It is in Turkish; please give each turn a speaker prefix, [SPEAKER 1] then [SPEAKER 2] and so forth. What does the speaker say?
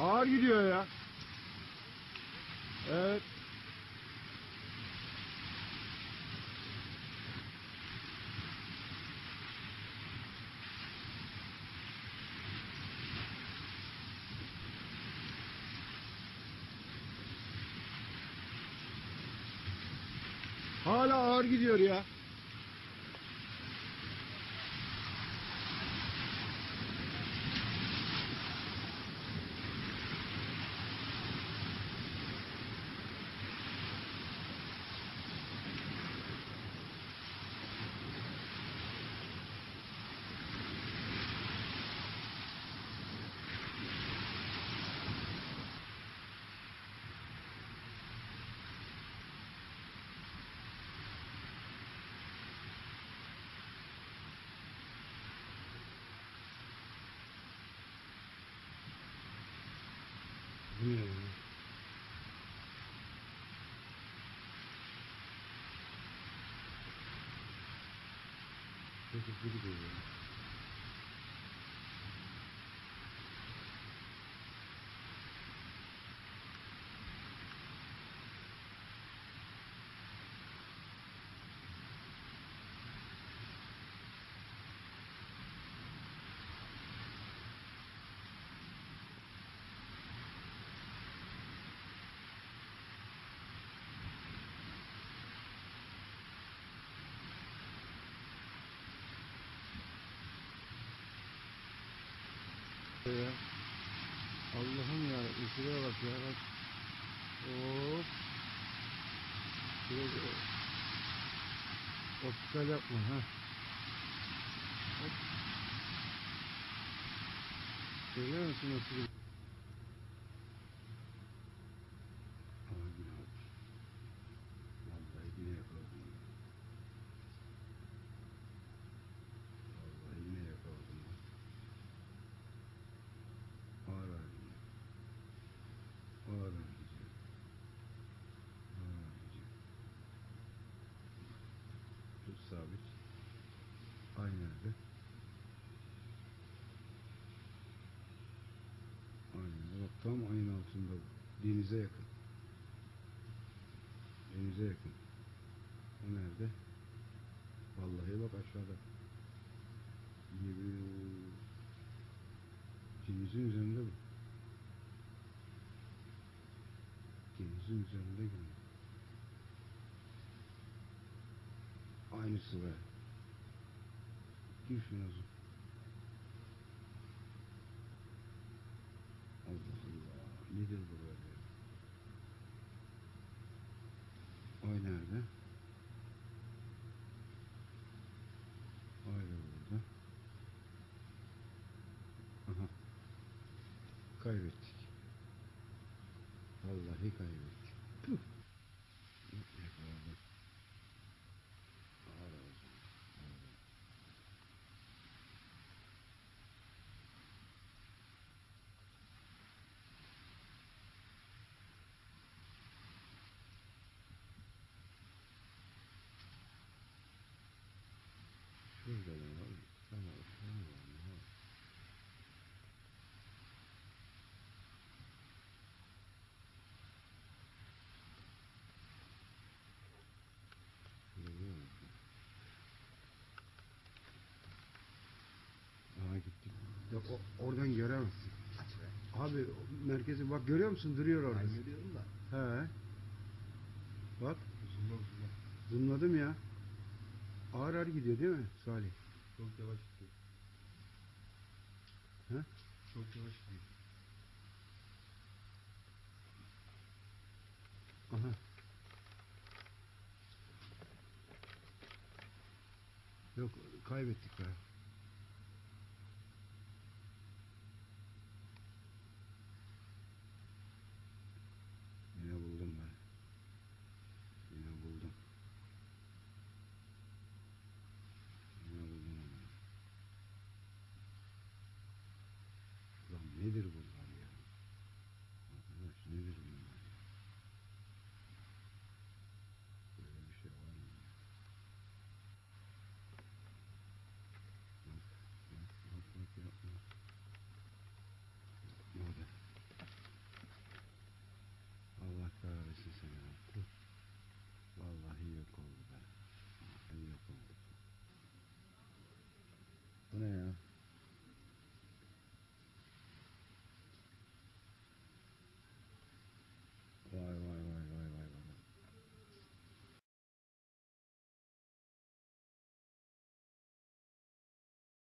[SPEAKER 1] Ağır gidiyor ya. Evet. Hala ağır gidiyor ya. Bu ne ya? Çok hızlı gidiyor ya. Ya. Allah'ım ya, şuraya bak ya, bak. Hop. Şuraya optikal yapma ha. Hop. Görüyor musun nasıl? Abi abi. Vallahi yine yakaladım. Vallahi yine yakaladım. Ağır ağır gidiyor. Ağır ağır gidiyor. Ağır ağır gidiyor. Tut sabit. Aynı yerde. Aynen. Bak tam ayın altında. Denize yakın. Denize yakın. O nerede? Vallahi bak aşağıda. Denizin üzerinde bu. Denizin üzerinde gibi. Aynısı be. Gir şuna zor. Allah Allah. Nedir bu böyle? Ay nerede? Ay da burada. Aha. Kaybettik. Vallahi kaybettik. Puh. Yakaladım. Ağır olsun. Şurada ne var? Tamam. Tamam. Görüyor musun? Aha gittik. Yok oradan göremezsin. Abi merkezi bak görüyor musun? Duruyor orada.
[SPEAKER 2] Ben görüyorum da.
[SPEAKER 1] He. Bak.
[SPEAKER 2] Zoomla.
[SPEAKER 1] Zoomladım ya. Ağır ağır gidiyor değil mi Salih?
[SPEAKER 2] Çok yavaş gidiyor.
[SPEAKER 1] He?
[SPEAKER 2] Çok yavaş gidiyor.
[SPEAKER 1] Aha. Yok kaybettik be. Yine buldum ben. Yine buldum. Yine buldum onu. Lan nedir bu?